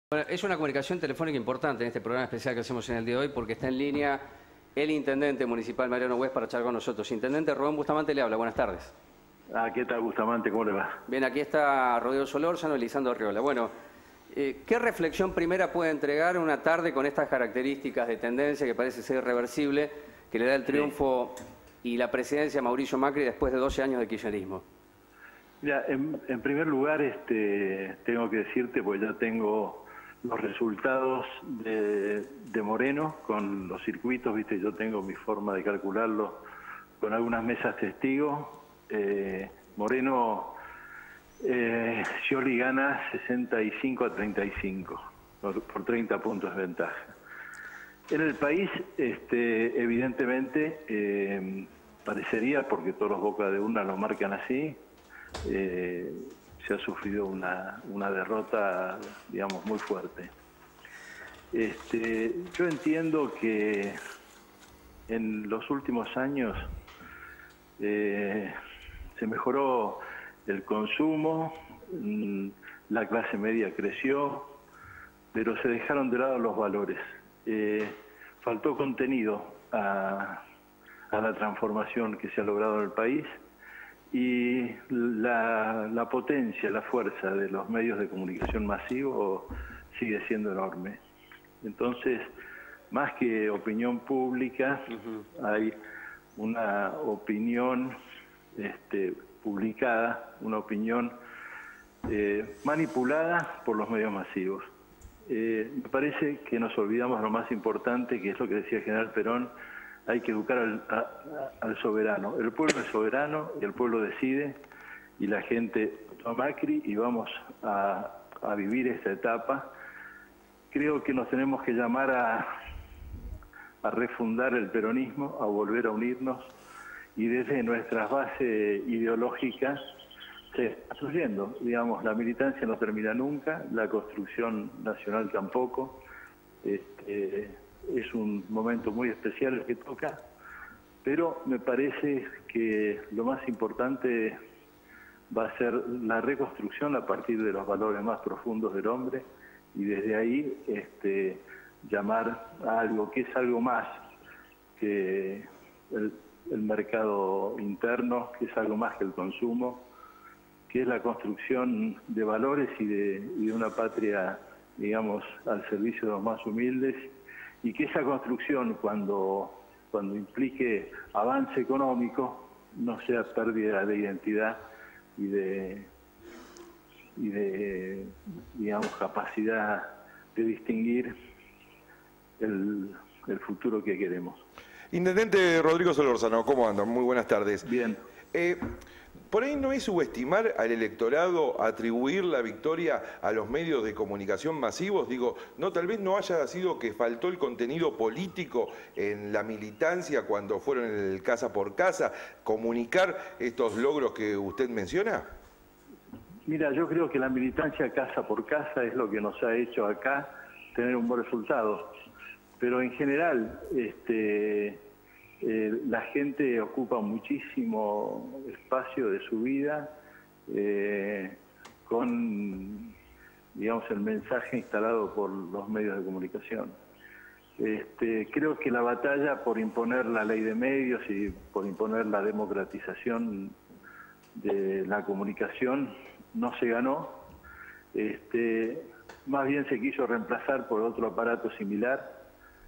Bueno, es una comunicación telefónica importante en este programa especial que hacemos en el día de hoy porque está en línea el Intendente Municipal Mariano West para charlar con nosotros. Intendente Rubén Bustamante le habla, buenas tardes. ¿Qué tal, Bustamante? ¿Cómo le va? Bien, aquí está Rodrigo Solórzano y Lisandro Arriola. Bueno, ¿qué reflexión primera puede entregar una tarde con estas características de tendencia que parece ser irreversible, que le da el triunfo y la presidencia a Mauricio Macri después de 12 años de kirchnerismo? Mira, en primer lugar, tengo que decirte, pues ya tengo los resultados de Moreno con los circuitos, ¿viste? Yo tengo mi forma de calcularlo con algunas mesas testigos. Moreno, Scioli gana 65-35, por 30 puntos de ventaja. En el país, evidentemente, parecería, porque todos los bocas de urna lo marcan así, se ha sufrido una derrota, digamos, muy fuerte. Yo entiendo que en los últimos años se mejoró el consumo, la clase media creció, pero se dejaron de lado los valores. Faltó contenido a la transformación que se ha logrado en el país. Y la potencia, la fuerza de los medios de comunicación masivos sigue siendo enorme. Entonces, más que opinión pública, hay una opinión publicada, una opinión manipulada por los medios masivos. Me parece que nos olvidamos lo más importante, que es lo que decía el general Perón: hay que educar al soberano. El pueblo es soberano y el pueblo decide, y la gente votó a Macri y vamos a vivir esta etapa. Creo que nos tenemos que llamar a refundar el peronismo, a volver a unirnos, y desde nuestras bases ideológicas se está construyendo. Digamos, la militancia no termina nunca, la construcción nacional tampoco. Es un momento muy especial el que toca, pero me parece que lo más importante va a ser la reconstrucción a partir de los valores más profundos del hombre, y desde ahí llamar a algo que es algo más que el mercado interno, que es algo más que el consumo, que es la construcción de valores y de una patria, digamos, al servicio de los más humildes. Y que esa construcción, cuando implique avance económico, no sea pérdida de identidad y de digamos, capacidad de distinguir el futuro que queremos. Intendente Rodrigo Solórzano, ¿cómo andan? Muy buenas tardes. Bien. Por ahí no es subestimar al electorado, atribuir la victoria a los medios de comunicación masivos. Digo, no, tal vez no haya sido que faltó el contenido político en la militancia cuando fueron el casa por casa, comunicar estos logros que usted menciona. Mira, yo creo que la militancia casa por casa es lo que nos ha hecho acá tener un buen resultado. Pero en general, la gente ocupa muchísimo espacio de su vida con, digamos, el mensaje instalado por los medios de comunicación. Creo que la batalla por imponer la ley de medios y por imponer la democratización de la comunicación no se ganó. Más bien se quiso reemplazar por otro aparato similar.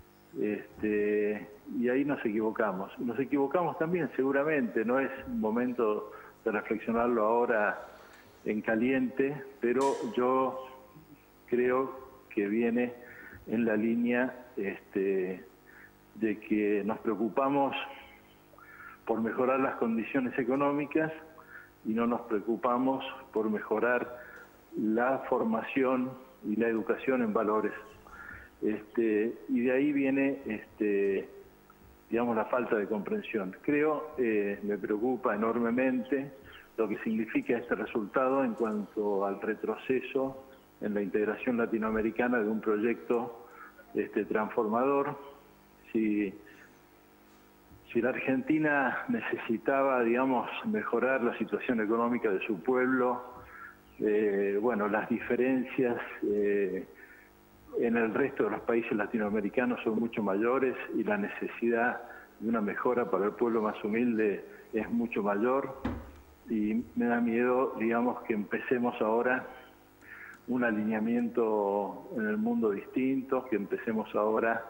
Y ahí nos equivocamos. Nos equivocamos también, seguramente. No es momento de reflexionarlo ahora en caliente, pero yo creo que viene en la línea de que nos preocupamos por mejorar las condiciones económicas y no nos preocupamos por mejorar la formación y la educación en valores. Y de ahí viene, digamos, la falta de comprensión. Creo, me preocupa enormemente lo que significa este resultado en cuanto al retroceso en la integración latinoamericana de un proyecto transformador. Si la Argentina necesitaba, digamos, mejorar la situación económica de su pueblo, bueno, las diferencias en el resto de los países latinoamericanos son mucho mayores y la necesidad de una mejora para el pueblo más humilde es mucho mayor, y me da miedo, digamos, que empecemos ahora un alineamiento en el mundo distinto, que empecemos ahora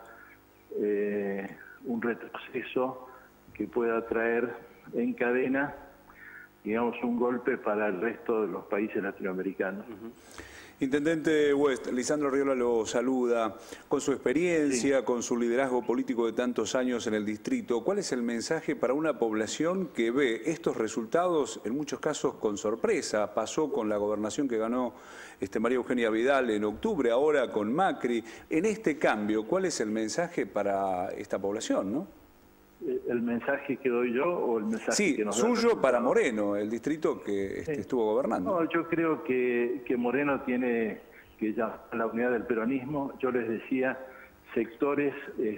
un retroceso que pueda traer en cadena, digamos, un golpe para el resto de los países latinoamericanos. Intendente West, Lisandro Arriola lo saluda. Con su experiencia, con su liderazgo político de tantos años en el distrito, ¿cuál es el mensaje para una población que ve estos resultados, en muchos casos con sorpresa? Pasó con la gobernación que ganó María Eugenia Vidal en octubre, ahora con Macri. En este cambio, ¿cuál es el mensaje para esta población, no? ¿El mensaje que doy yo o el mensaje que nos da el suyo resultado? para Moreno, el distrito que estuvo gobernando. No, yo creo que Moreno tiene que llamar a la unidad del peronismo. Yo les decía, sectores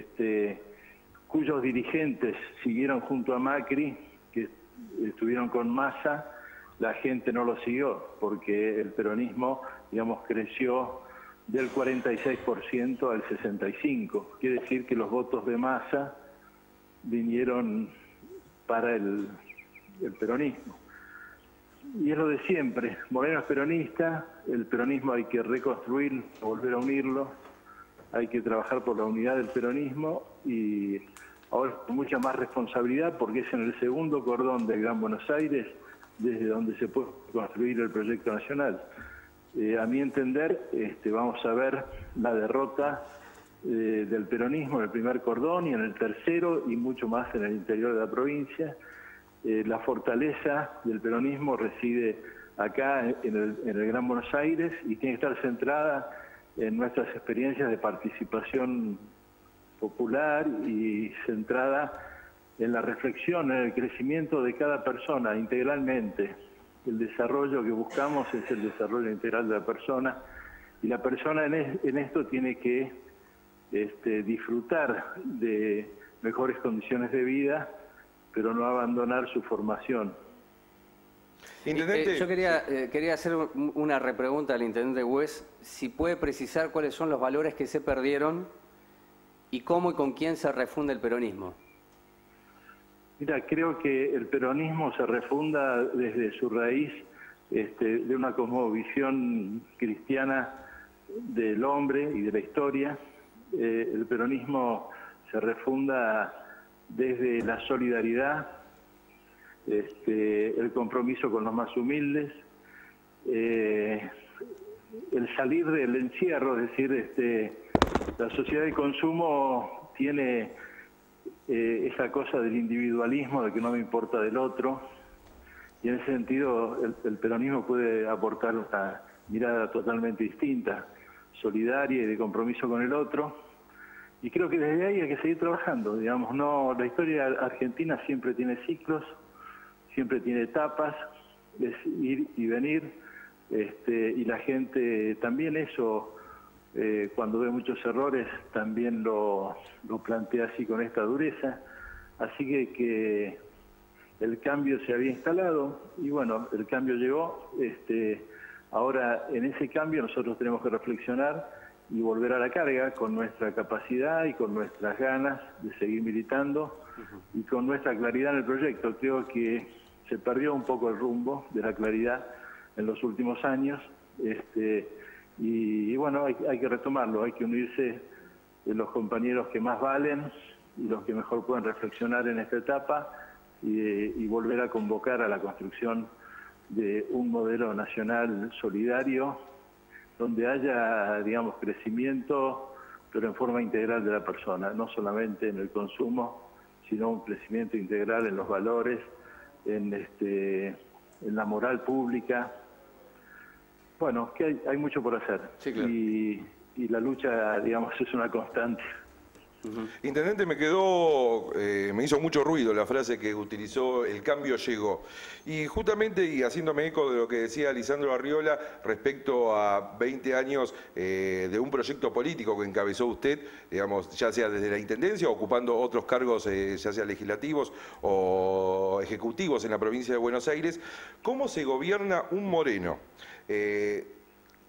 cuyos dirigentes siguieron junto a Macri, que estuvieron con Massa, la gente no lo siguió, porque el peronismo, digamos, creció del 46% al 65%. Quiere decir que los votos de Massa vinieron para el peronismo. Y es lo de siempre, Moreno es peronista, el peronismo hay que reconstruir, volver a unirlo, hay que trabajar por la unidad del peronismo, y ahora con mucha más responsabilidad porque es en el segundo cordón del Gran Buenos Aires desde donde se puede construir el proyecto nacional. A mi entender, vamos a ver la derrota del peronismo en el primer cordón y en el tercero, y mucho más en el interior de la provincia. La fortaleza del peronismo reside acá en el Gran Buenos Aires y tiene que estar centrada en nuestras experiencias de participación popular y centrada en la reflexión, en el crecimiento de cada persona integralmente. El desarrollo que buscamos es el desarrollo integral de la persona, y la persona en esto tiene que disfrutar de mejores condiciones de vida, pero no abandonar su formación. Intendente, yo quería hacer una repregunta al intendente West, si puede precisar cuáles son los valores que se perdieron y cómo y con quién se refunda el peronismo. Mira, creo que el peronismo se refunda desde su raíz de una cosmovisión cristiana del hombre y de la historia. El peronismo se refunda desde la solidaridad, el compromiso con los más humildes, el salir del encierro, es decir, la sociedad de consumo tiene esa cosa del individualismo, de que no me importa del otro, y en ese sentido el peronismo puede aportar una mirada totalmente distinta, solidaria y de compromiso con el otro, y creo que desde ahí hay que seguir trabajando, digamos. No, la historia argentina siempre tiene ciclos, siempre tiene etapas, es ir y venir, y la gente también eso, cuando ve muchos errores, también lo plantea así con esta dureza, así que el cambio se había instalado, y bueno, el cambio llegó, ahora en ese cambio nosotros tenemos que reflexionar y volver a la carga con nuestra capacidad y con nuestras ganas de seguir militando y con nuestra claridad en el proyecto. Creo que se perdió un poco el rumbo de la claridad en los últimos años, y bueno, hay que retomarlo, hay que unirse los compañeros que más valen y los que mejor pueden reflexionar en esta etapa y volver a convocar a la construcción de un modelo nacional solidario donde haya, digamos, crecimiento, pero en forma integral de la persona, no solamente en el consumo, sino un crecimiento integral en los valores, en la moral pública. Bueno, que hay mucho por hacer, sí, claro. Y la lucha, digamos, es una constante. Intendente, me hizo mucho ruido la frase que utilizó, el cambio llegó. Y justamente, y haciéndome eco de lo que decía Lisandro Arriola respecto a 20 años de un proyecto político que encabezó usted, digamos, ya sea desde la Intendencia, ocupando otros cargos, ya sea legislativos o ejecutivos en la provincia de Buenos Aires, ¿cómo se gobierna un Moreno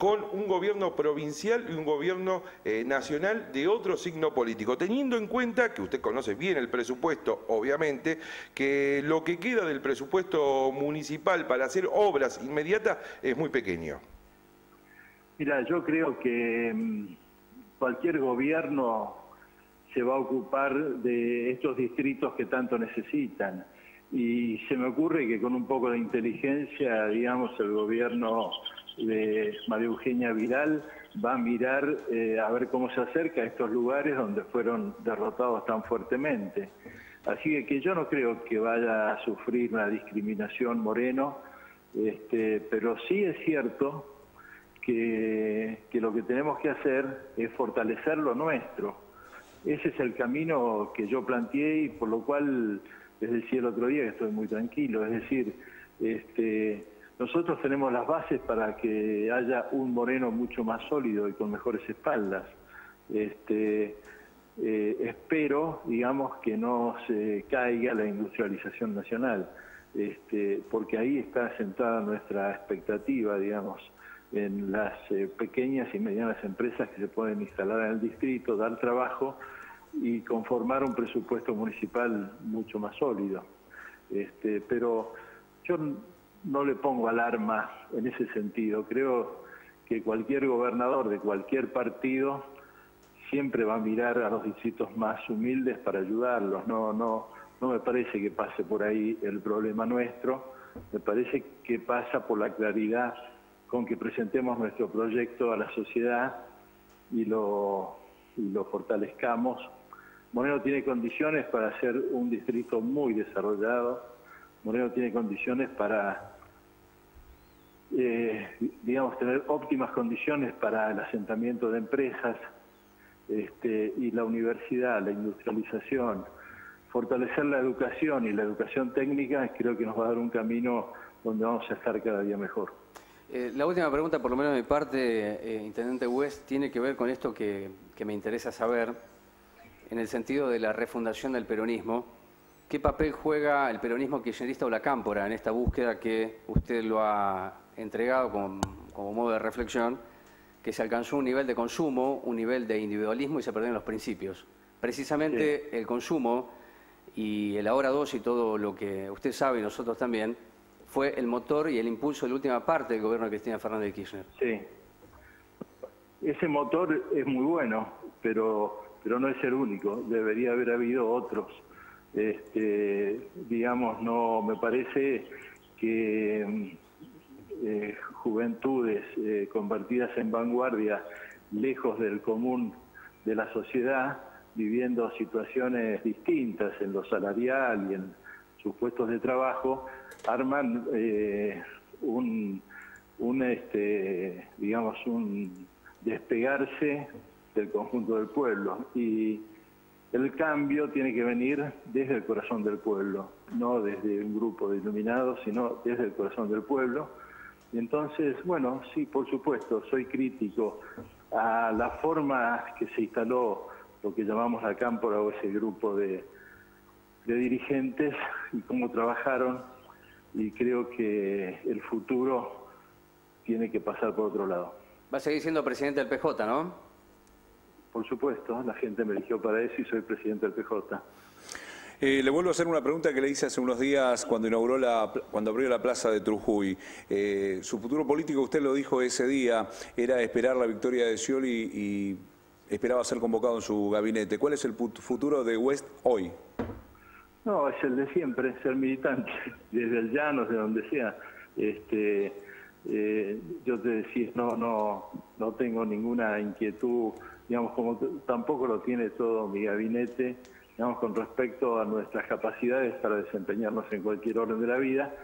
con un gobierno provincial y un gobierno nacional de otro signo político, teniendo en cuenta que usted conoce bien el presupuesto, obviamente, que lo que queda del presupuesto municipal para hacer obras inmediatas es muy pequeño. Mira, yo creo que cualquier gobierno se va a ocupar de estos distritos que tanto necesitan. Y se me ocurre que con un poco de inteligencia, digamos, el gobierno de María Eugenia Vidal va a mirar a ver cómo se acerca a estos lugares donde fueron derrotados tan fuertemente. Así que yo no creo que vaya a sufrir una discriminación Moreno, pero sí es cierto que lo que tenemos que hacer es fortalecer lo nuestro. Ese es el camino que yo planteé y por lo cual les decía el otro día que estoy muy tranquilo. Es decir, nosotros tenemos las bases para que haya un Moreno mucho más sólido y con mejores espaldas. Espero, digamos, que no se caiga la industrialización nacional, porque ahí está sentada nuestra expectativa, digamos, en las pequeñas y medianas empresas que se pueden instalar en el distrito, dar trabajo y conformar un presupuesto municipal mucho más sólido. Pero yo no le pongo alarma en ese sentido. Creo que cualquier gobernador de cualquier partido siempre va a mirar a los distritos más humildes para ayudarlos. No me parece que pase por ahí el problema nuestro. Me parece que pasa por la claridad con que presentemos nuestro proyecto a la sociedad y lo fortalezcamos. Moreno tiene condiciones para ser un distrito muy desarrollado. Moreno tiene condiciones para, digamos, tener óptimas condiciones para el asentamiento de empresas y la universidad, la industrialización. Fortalecer la educación y la educación técnica creo que nos va a dar un camino donde vamos a estar cada día mejor. La última pregunta, por lo menos de mi parte, Intendente West, tiene que ver con esto que me interesa saber, en el sentido de la refundación del peronismo. ¿Qué papel juega el peronismo kirchnerista o la cámpora en esta búsqueda que usted lo ha entregado como modo de reflexión, que se alcanzó un nivel de consumo, un nivel de individualismo y se perdieron los principios? Precisamente sí. El consumo y el ahora dos y todo lo que usted sabe y nosotros también, fue el motor y el impulso de la última parte del gobierno de Cristina Fernández de Kirchner. Sí. Ese motor es muy bueno, pero no es el único. Debería haber habido otros. Digamos, no me parece que juventudes convertidas en vanguardia, lejos del común de la sociedad, viviendo situaciones distintas en lo salarial y en sus puestos de trabajo, arman digamos, un despegarse del conjunto del pueblo. Y el cambio tiene que venir desde el corazón del pueblo, no desde un grupo de iluminados, sino desde el corazón del pueblo. Y entonces, bueno, sí, por supuesto, soy crítico a la forma que se instaló lo que llamamos la cámpora o ese grupo de dirigentes y cómo trabajaron, y creo que el futuro tiene que pasar por otro lado. Va a seguir siendo presidente del PJ, ¿no? Por supuesto, la gente me eligió para eso y soy presidente del PJ. Le vuelvo a hacer una pregunta que le hice hace unos días cuando abrió la plaza de Trujuy. Su futuro político, usted lo dijo ese día, era esperar la victoria de Scioli y esperaba ser convocado en su gabinete. ¿Cuál es el futuro de West hoy? No, es el de siempre, ser militante, desde el llano, de donde sea. Yo te decía, no tengo ninguna inquietud, digamos, como tampoco lo tiene todo mi gabinete, digamos, con respecto a nuestras capacidades para desempeñarnos en cualquier orden de la vida,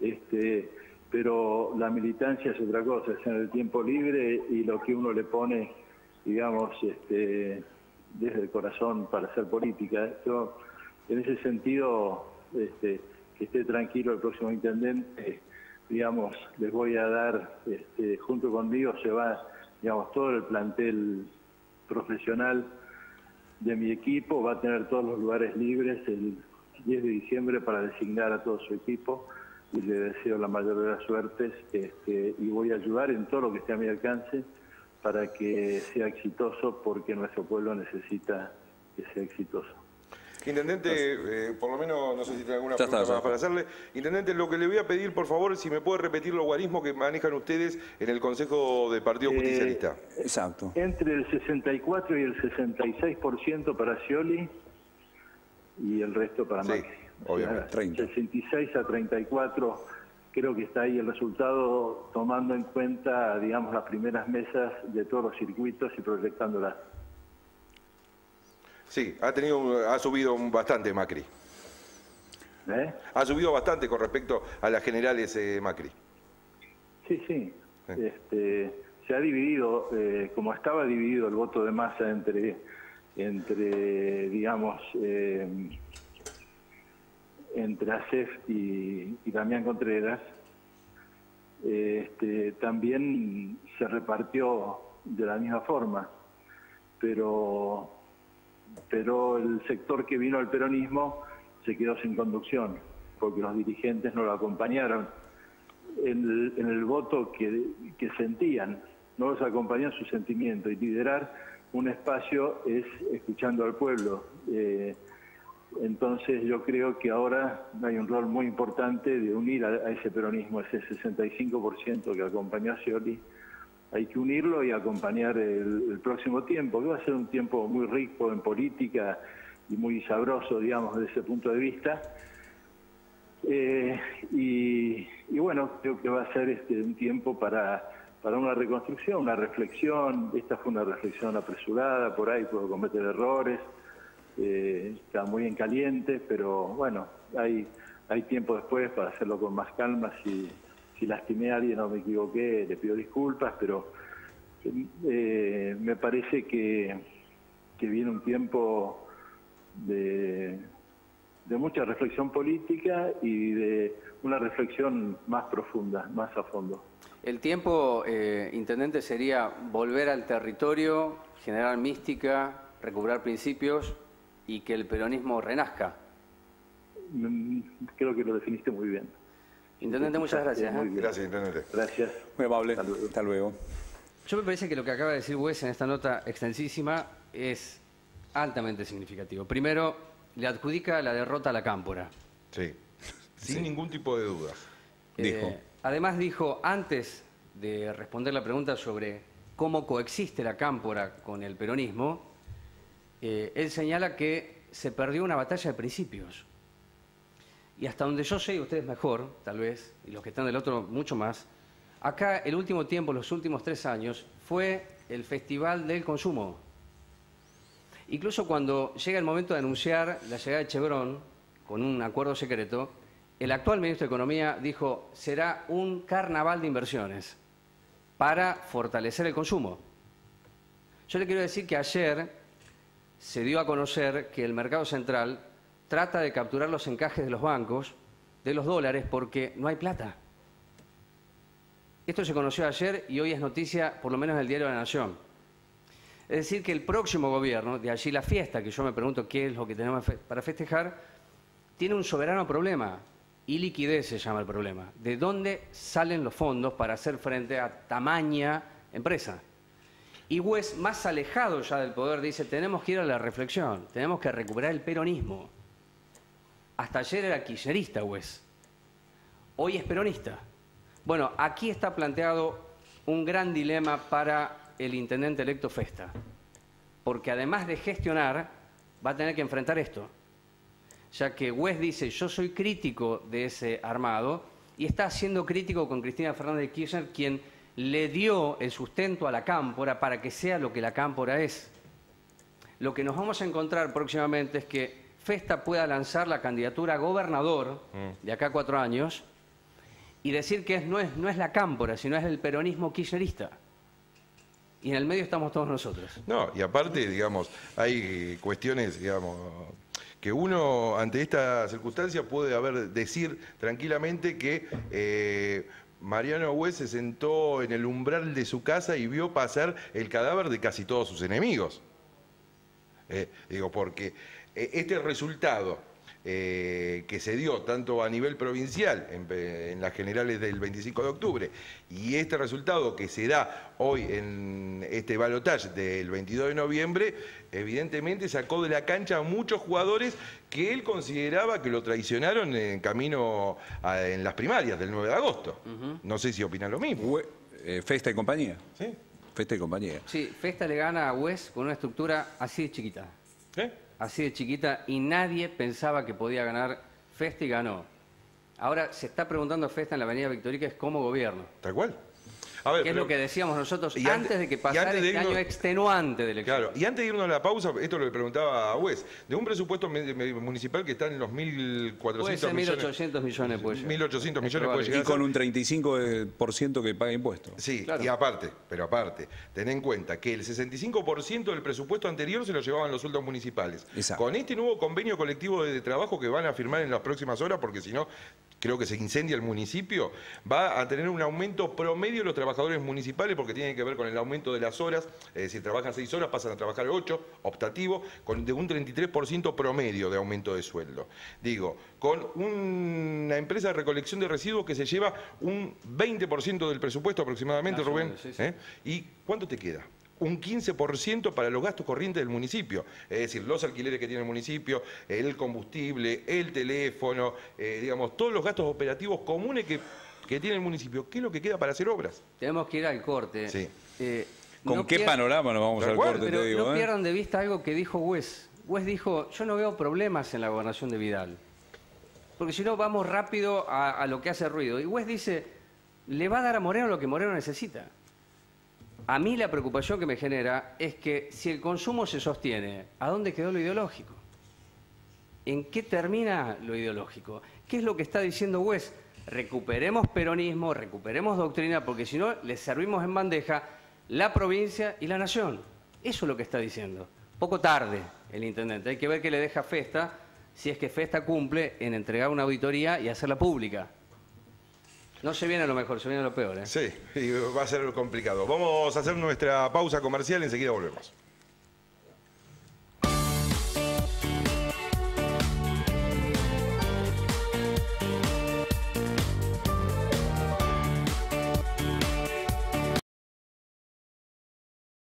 pero la militancia es otra cosa, es en el tiempo libre y lo que uno le pone, digamos, desde el corazón para hacer política. Yo, en ese sentido, que esté tranquilo el próximo intendente, digamos, les voy a dar, junto conmigo se va, digamos, todo el plantel profesional de mi equipo, va a tener todos los lugares libres el 10 de diciembre para designar a todo su equipo, y le deseo la mayor de las suertes, y voy a ayudar en todo lo que esté a mi alcance para que sea exitoso, porque nuestro pueblo necesita que sea exitoso. Intendente, por lo menos, no sé si tiene alguna pregunta más para hacerle. Intendente, lo que le voy a pedir, por favor, si me puede repetir los guarismos que manejan ustedes en el Consejo del Partido Justicialista. Exacto. Entre el 64 y el 66% para Scioli y el resto para Macri. Obviamente. 30. 66 a 34, creo que está ahí el resultado, tomando en cuenta, digamos, las primeras mesas de todos los circuitos y proyectándolas. Sí, ha subido bastante Macri. Ha subido bastante con respecto a las generales Macri. Sí, sí. Se ha dividido, como estaba dividido el voto de masa entre digamos, entre ASEF y Damián Contreras, también se repartió de la misma forma, pero el sector que vino al peronismo se quedó sin conducción, porque los dirigentes no lo acompañaron en el voto que sentían, no los acompañó en su sentimiento, y liderar un espacio es escuchando al pueblo. Entonces yo creo que ahora hay un rol muy importante de unir a ese peronismo, ese 65% que acompañó a Scioli. Hay que unirlo y acompañar el próximo tiempo, que va a ser un tiempo muy rico en política y muy sabroso, digamos, desde ese punto de vista. Y bueno, creo que va a ser un tiempo para una reconstrucción, una reflexión. Esta fue una reflexión apresurada, por ahí puedo cometer errores, está muy en caliente, pero bueno, hay tiempo después para hacerlo con más calma. Si lastimé a alguien o me equivoqué, le pido disculpas, pero me parece que viene un tiempo de mucha reflexión política y de una reflexión más profunda, más a fondo. El tiempo, Intendente, sería volver al territorio, generar mística, recuperar principios y que el peronismo renazca. Creo que lo definiste muy bien. Intendente, muchas gracias. Gracias, Intendente. Gracias. Muy amable. Hasta luego. Yo me parece que lo que acaba de decir Wes en esta nota extensísima es altamente significativo. Primero, le adjudica la derrota a la Cámpora. Sí, sin ningún tipo de dudas. Además dijo, antes de responder la pregunta sobre cómo coexiste la Cámpora con el peronismo, él señala que se perdió una batalla de principios. Y hasta donde yo sé, y ustedes mejor, tal vez, y los que están del otro mucho más, acá el último tiempo, los últimos 3 años, fue el Festival del Consumo. Incluso cuando llega el momento de anunciar la llegada de Chevron, con un acuerdo secreto, el actual ministro de Economía dijo, será un carnaval de inversiones para fortalecer el consumo. Yo le quiero decir que ayer se dio a conocer que el mercado central trata de capturar los encajes de los bancos, de los dólares, porque no hay plata. Esto se conoció ayer y hoy es noticia, por lo menos en el Diario de la Nación. Es decir, que el próximo gobierno, de allí la fiesta, que yo me pregunto qué es lo que tenemos para festejar, tiene un soberano problema, y liquidez se llama el problema. ¿De dónde salen los fondos para hacer frente a tamaña empresa? Y Wes, más alejado ya del poder, dice, tenemos que ir a la reflexión, tenemos que recuperar el peronismo. Hasta ayer era kirchnerista, Wes. Hoy es peronista. Bueno, aquí está planteado un gran dilema para el intendente electo Festa, porque además de gestionar, va a tener que enfrentar esto, ya que Wes dice, yo soy crítico de ese armado, y está siendo crítico con Cristina Fernández de Kirchner, quien le dio el sustento a la Cámpora para que sea lo que la Cámpora es. Lo que nos vamos a encontrar próximamente es que Festa pueda lanzar la candidatura a gobernador de acá a 4 años y decir que no es la Cámpora, sino es el peronismo kirchnerista. Y en el medio estamos todos nosotros. No, y aparte, digamos, hay cuestiones, digamos, que uno ante esta circunstancia puede decir tranquilamente que Mariano Wes se sentó en el umbral de su casa y vio pasar el cadáver de casi todos sus enemigos. Digo, porque este resultado que se dio tanto a nivel provincial en las generales del 25 de octubre y este resultado que se da hoy en este balotaje del 22 de noviembre, evidentemente sacó de la cancha a muchos jugadores que él consideraba que lo traicionaron en camino en las primarias del 9 de agosto. No sé si opinan lo mismo. Festa y compañía. ¿Sí? Festa y compañía. Sí, Festa le gana a Wes con una estructura así de chiquita. ¿Eh? Así de chiquita, y nadie pensaba que podía ganar Festa y ganó. Ahora se está preguntando Festa en la avenida Victorica es cómo gobierno. Tal cual. A ver, Que es lo que decíamos nosotros y antes de que pasara este año extenuante de elecciones. Claro, y antes de irnos a la pausa, esto lo que preguntaba a Wes, de un presupuesto municipal que está en los 1.400 puede ser millones. 1.800 millones puede llegar. 1.800 millones puede llegar. Y con un 35% que paga impuestos. Sí, claro. y aparte, ten en cuenta que el 65% del presupuesto anterior se lo llevaban los sueldos municipales. Exacto. Con este nuevo convenio colectivo de trabajo que van a firmar en las próximas horas, porque si no, creo que se incendia el municipio, va a tener un aumento promedio de los trabajadores municipales porque tiene que ver con el aumento de las horas, es decir, trabajan 6 horas, pasan a trabajar 8, optativo, de un 33% promedio de aumento de sueldo. Digo, con una empresa de recolección de residuos que se lleva un 20% del presupuesto aproximadamente, Rubén. Sí, sí. ¿Y cuánto te queda? Un 15% para los gastos corrientes del municipio, es decir, los alquileres que tiene el municipio, el combustible, el teléfono, digamos, todos los gastos operativos comunes que tiene el municipio. ¿Qué es lo que queda para hacer obras? Tenemos que ir al corte. Sí. ¿Con qué panorama nos vamos al corte, Pero te digo? no pierdan de vista algo que dijo Wes. Wes dijo, yo no veo problemas en la gobernación de Vidal. Porque si no, vamos rápido a lo que hace ruido. Y Wes dice, le va a dar a Moreno lo que Moreno necesita. A mí la preocupación que me genera es que si el consumo se sostiene, ¿a dónde quedó lo ideológico? ¿En qué termina lo ideológico? ¿Qué es lo que está diciendo Wes? Recuperemos peronismo, recuperemos doctrina, porque si no, le servimos en bandeja la provincia y la nación. Eso es lo que está diciendo. Poco tarde el intendente. Hay que ver qué le deja Festa, si es que Festa cumple en entregar una auditoría y hacerla pública. No se viene a lo mejor, se viene a lo peor, ¿eh? Sí, y va a ser complicado. Vamos a hacer nuestra pausa comercial, enseguida volvemos.